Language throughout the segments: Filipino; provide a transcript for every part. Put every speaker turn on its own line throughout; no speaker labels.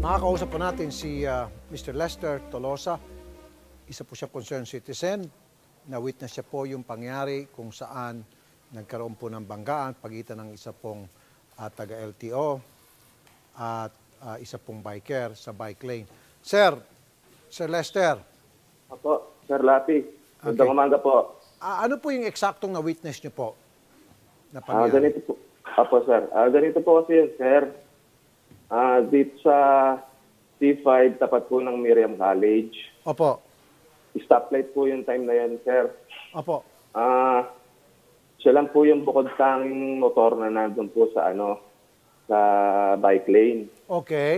Makakausap po natin si Mr. Lester Tolosa. Isa po siya concerned citizen. Na-witness siya po yung pangyari kung saan nagkaroon po ng banggaan pagitan ng isa pong taga-LTO at isa pong biker sa bike lane. Sir Lester.
Opo, Sir Lapi. Magandang umaga po.
Ano po yung eksaktong na-witness niyo po? Na pangyari?
Ganito po. Opo, sir. Ganito po kasi yun, sir. Dito sa C5, tapat po ng Miriam College.
Opo.
Stoplight po yung time na yan, sir.
Opo.
Siya lang po yung bukod tanging motor na nandun po sa sa bike lane.
Okay.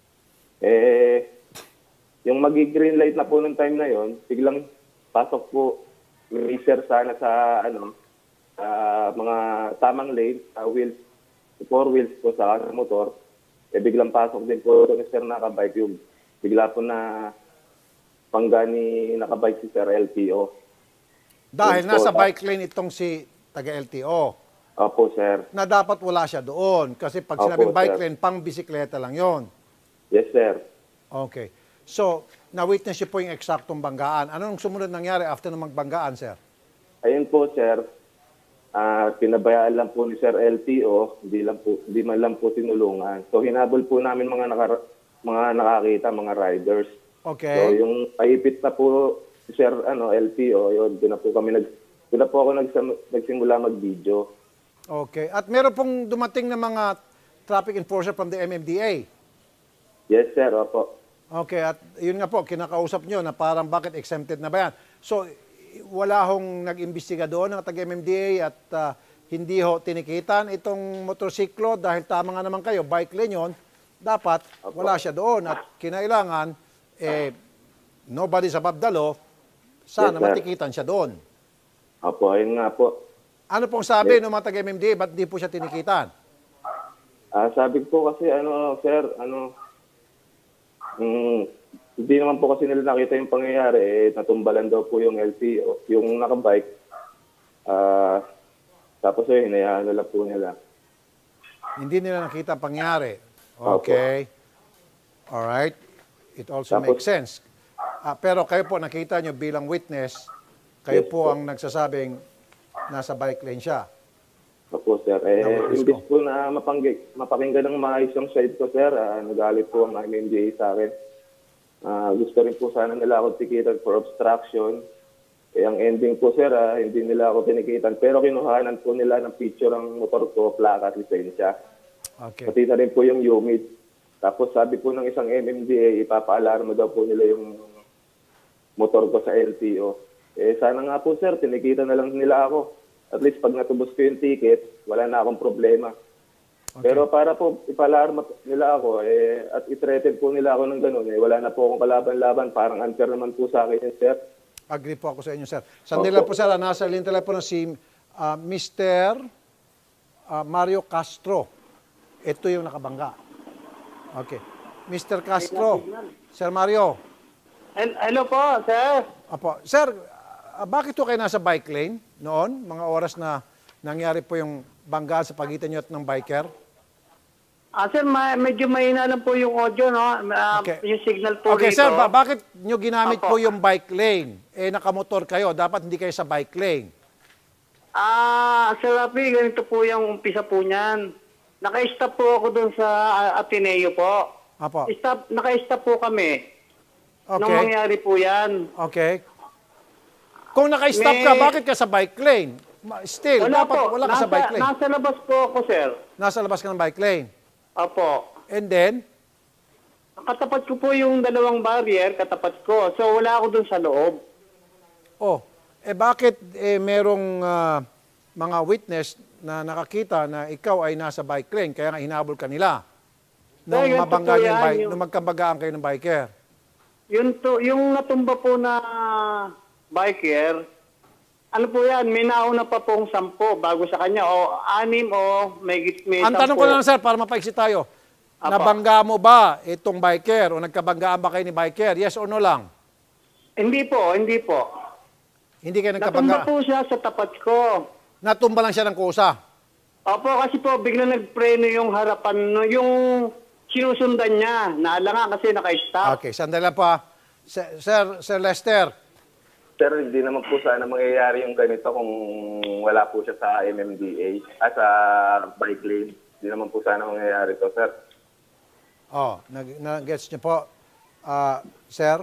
Yung magi-green light na po ng time na yon, biglang pasok po racer sana sa mga tamang lane, wheels, 4 wheels po sa motor. Biglang pasok din po ni Sir nakabike yung bigla po na pangga ni nakabike si Sir LTO.
Dahil nasa bike lane itong si taga-LTO.
Opo, sir.
Na dapat wala siya doon. Kasi pag sinabing bike lane, pang bisikleta lang yon.
Yes, sir.
Okay. So, na-witness niyo po yung eksaktong banggaan. Anong sumunod nangyari after ng magbanggaan, sir?
Ayun po, sir. Pinabayaan lang po ni Sir LTO, hindi man lang po tinulungan. So hinabol po namin mga nakakita, mga riders.
Okay.
So yung paipit na po si Sir LTO, yun, doon na po ako nagsimula mag-video.
Okay. At meron pong dumating na mga traffic enforcer from the MMDA.
Yes, sir. Opo.
Okay. At yun nga po, kinakausap nyo na parang bakit exempted na ba yan? So, wala hong nag-imbestiga doon ng taga-MMDA at hindi ho tinikitan itong motorsiklo dahil tama nga naman kayo, bike lane yun, dapat wala siya doon at kinailangan, nobody's above the law, sana matikitan siya doon.
Opo, ayun nga po.
Ano pong sabi ng mga taga-MMDA, ba't di po siya tinikitan?
Sabi po kasi, sir, hindi naman po kasi nila nakita yung pangyayari, natumbalan daw po yung LTO, yung nakabike. Tapos hinayaan nila po nila.
Hindi nila nakita ang pangyayari. Okay. Alright. It also makes sense. Pero kayo po nakita nyo bilang witness, kayo po ang nagsasabing nasa bike lane siya.
Opo, sir. Imbis po na mapakinggan ng maayos yung side ko, sir, nagalit po ang MMDA sa akin. Gusto rin po sana nila ako tikitan for obstruction. Ang ending po, sir, hindi nila ako tinikitan. Pero kinuhanan po nila ng picture ng motor ko, plaka at lisensya.
Okay.
Pati na rin po yung unit. Tapos sabi po ng isang MMDA, ipapa-alarma daw po nila yung motor ko sa LTO. Sana nga po, sir, tinikitan na lang nila ako. At least pag natubos ko yung ticket, wala na akong problema. Okay. Pero para po ipalarma nila ako, at i-threaten po nila ako ng ganun, wala na po akong kalaban-laban. Parang unfair naman po sa akin yun, sir.
Agree po ako sa inyo, sir. Sandali lang po, sir. Nasa linya telepono si Mr. Mario Castro. Ito yung nakabangga. Okay. Mr. Castro. Sir Mario.
Hello po, sir.
Apo. Sir, bakit po kayo nasa bike lane noon? Mga oras na nangyari po yung banggaan sa pagitan nyo at ng biker?
Sir, medyo mahina lang po yung audio, no?
Okay.
Yung signal po
okay,
rito.
Sir, bakit nyo ginamit po yung bike lane? Nakamotor kayo, dapat hindi kayo sa bike lane.
Sir Rafi, ganito po yung umpisa po niyan. Naka-stop po ako doon sa Ateneo po.
Apo.
Naka-stop po kami.
Okay.
Nung mangyari po yan.
Okay. Kung naka-stop ka, bakit ka sa bike lane? Still, dapat wala ka sa bike lane.
Nasa labas po ako, sir.
Nasa labas ka ng bike lane.
Opo.
And then?
Katapat ko po yung dalawang barrier, katapat ko. So, wala ako dun sa loob.
Oh, bakit merong mga witness na nakakita na ikaw ay nasa bike lane, kaya nga hinabol ka nila nung mabangga yung bike, nung magkabagaan kayo ng biker?
Yung natumba po na biker, ano po yan, may nauna pa pong 10 bago sa kanya, o 6 o may 10.
Ang tanong ko lang, sir, para mapaiksi tayo, nabangga mo ba itong biker o nagkabanggaan ba kayo ni biker? Yes or no lang?
Hindi po.
Hindi kayo nagkabangga?
Natumba po siya sa tapat ko.
Natumba lang siya ng kusa?
Opo, kasi po bigla nagpreno yung harapan, yung sinusundan niya. Naalangan kasi naka-stop.
Okay, sandali lang po ha. Sir Lester.
Sir, hindi naman po sana mangyayari yung ganito kung wala po siya sa MMDA at sa bike lane. Hindi naman po sana mangyayari to, sir.
Oh, nag-gets niyo po. Sir,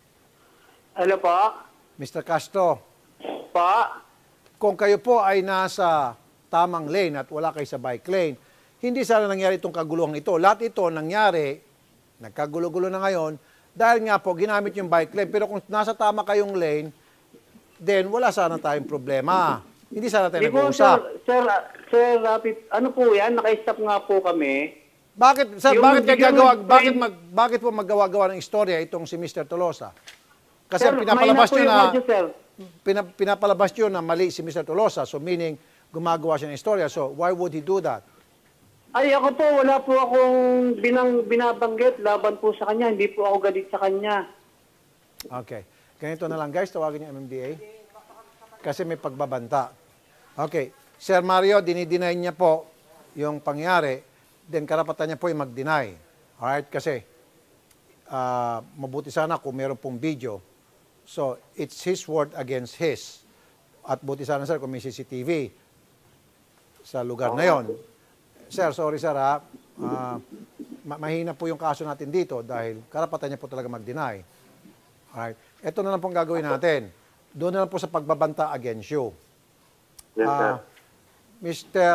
Ano po?
Mr. Castro,
Po?
kung kayo po ay nasa tamang lane at wala kayo sa bike lane, hindi sana nangyari itong kaguluhan ito. Lahat ito nangyari, nagkagulo-gulo na ngayon, dahil nga po ginamit yung bike lane. Pero kung nasa tama kayong lane, then wala sana tayong problema. Hindi sana tayo
Di po,
nag-uusap.
Sir Rapid, ano po yan? Naka-stop nga po kami.
Bakit, sir,
Yung
bakit
biglang
bakit po maggawa-gawa ng istorya itong si Mr. Tolosa? Kasi
Sir,
pinapalabas
mahina po
nyo
yung
na
audio, sir.
pinapalabas nyo na mali si Mr. Tolosa. So meaning gumagawa siya ng istorya. So why would he do that?
Ay, ako po, wala po akong binabanggit laban po sa kanya. Hindi po ako galit sa kanya.
Okay. Ganito na lang guys, tawagin yung MMDA. Kasi may pagbabanta. Okay. Sir Mario, dinideny niya po yung pangyari. Then karapatan niya po yung mag-deny. Alright? Kasi mabuti sana kung meron pong video. So, it's his word against his. At buti sana sir kung may CCTV sa lugar na yon. Sir, sorry sir ha. Mahina po yung kaso natin dito dahil karapatan niya po talaga mag-deny. Alright. Ito na lang pong gagawin natin. Doon na lang po sa pagbabanta against you.
Yes, sir.
Mr.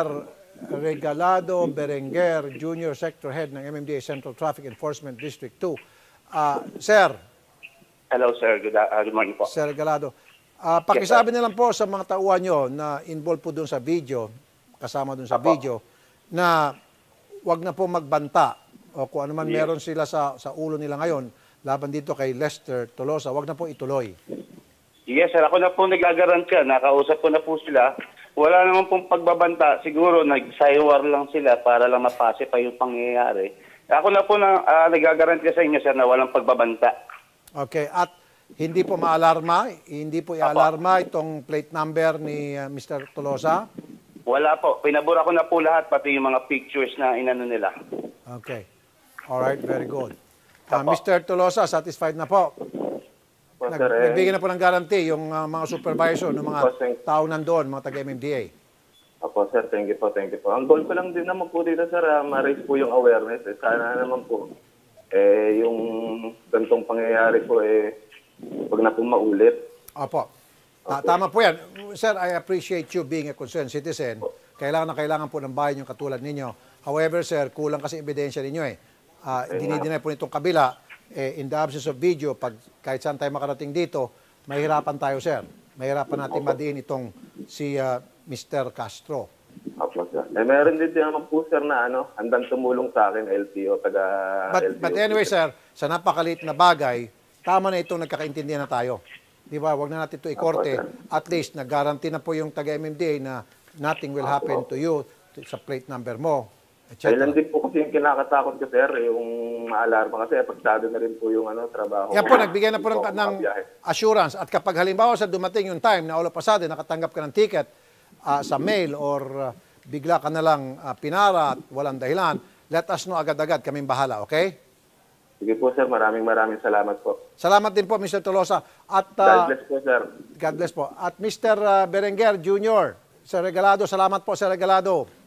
Regalado Berenguer, Junior Sector Head ng MMDA Central Traffic Enforcement District 2. Sir.
Hello, sir. Good morning po.
Sir Regalado. Pakisabi na lang po sa mga tauhan nyo na involved po doon sa video, kasama doon sa video, na wag na po magbanta o kung ano man meron sila sa ulo nila ngayon laban dito kay Lester Tolosa, wag na po ituloy.
Yes, sir. Ako na po nag-agarantya. Nakausap ko na po sila. Wala naman pong pagbabanta. Siguro nag-saywar lang sila para lang mapase pa yung pangyayari. Ako na po nag-agarantya sa inyo, sir, na walang pagbabanta.
Okay. At hindi po maalarma, hindi po i-alarma itong plate number ni Mr. Tolosa?
Wala po. Pinabura ko na po lahat, pati yung mga pictures na inano nila.
Okay. Alright, very good. Mr. Tolosa, satisfied na po? Nagbigay na po ng guarantee yung mga supervisor ng mga tao nandoon, mga taga-MMDA.
Opo, sir. Thank you po. Ang goal ko lang din naman po dito, sir, ma-raise po yung awareness. Sana naman po, yung gantong pangyayari po, wag na po maulit.
Opo. Tama po yan. Sir, I appreciate you being a concerned citizen. Kailangan na kailangan po ng bayan yung katulad ninyo. However, sir, kulang kasi ebidensya ninyo eh. Dinidinay po nitong kabila. In the absence of video, kahit saan tayo makarating dito, mahirapan tayo, sir. Mahirapan natin madiin itong si Mr. Castro.
Opo, sir. Meron din naman po, sir, na handang tumulong sa akin, LTO, taga-LTO.
But anyway, sir, sa napakaliit na bagay, tama na itong nagkakaintindihan na tayo. Di ba? Huwag na natin ito ikorte. At least, nag-guarantee na po yung taga-MMDA na nothing will happen to you sa plate number mo, etc.
Kailan din po kasi yung kinakatakot ko, sir, yung maalarma kasi apektado na rin po yung trabaho.
Yan po, nagbigay na po ng assurance. At kapag halimbawa sa dumating yung time na all of a sudden nakatanggap ka ng ticket sa mail or bigla ka na lang pinara at walang dahilan, let us know agad-agad. Kaming bahala, okay?
Sige po, sir. Maraming salamat po.
Salamat din po, Mr. Tolosa. At,
God bless po, sir.
God bless po. At Mr. Berenguer Jr., Sir Regalado, salamat po, Sir Regalado.